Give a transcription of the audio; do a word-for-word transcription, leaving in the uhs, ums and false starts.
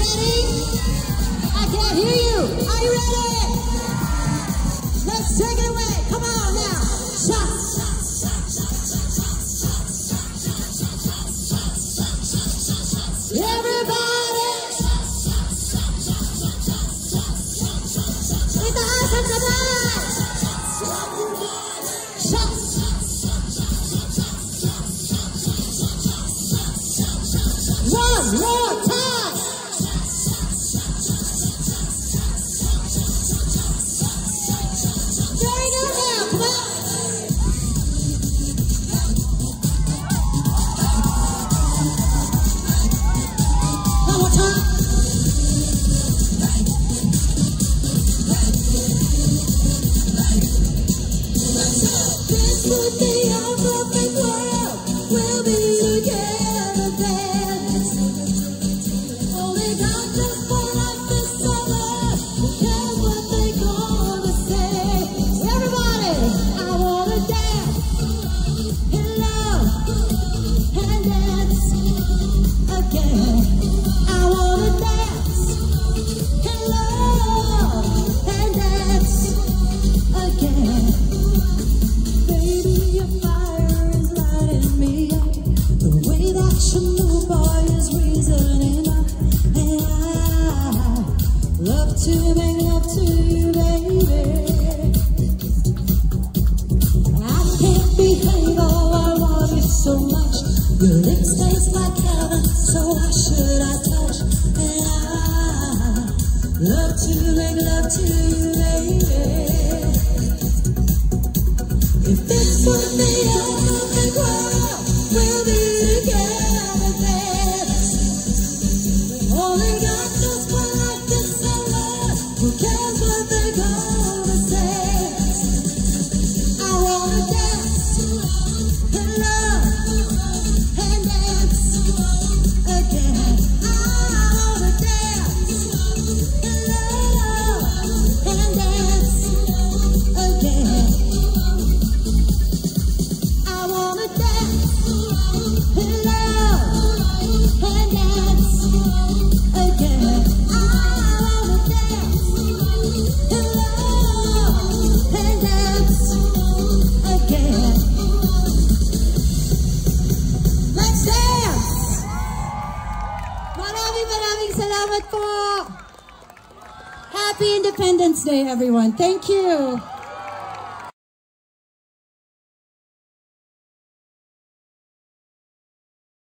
ready? I can't hear you. Are you ready? Let's take it away. Come on now. Shots. Everybody. With the eyes on the line. Shots. One more time. Very good now, come on. One more time. This would be our perfect world. We'll be together then. Only got just one life this summer. Who cares what they gonna say? Everybody, I wanna dance in love and dance again. I wanna dance in love and dance again. Baby, your fire is lighting me up. The way that you move, boy, is reasoning up. And I love to make love to you, baby. I can't behave, oh, I want you so much. Your lips taste like heaven, so why should I touch? And I love to make love to you, baby. If this would be a perfect world, we'll be together then. Only got just one life this summer. Who cares what they're gonna say? I wanna dance and love and dance again. I wanna dance and love and dance again. I wanna dance and love and dance again. I wanna dance and love and dance again. Let's dance! Maraming maraming salamat po! Happy Independence Day, everyone. Thank you.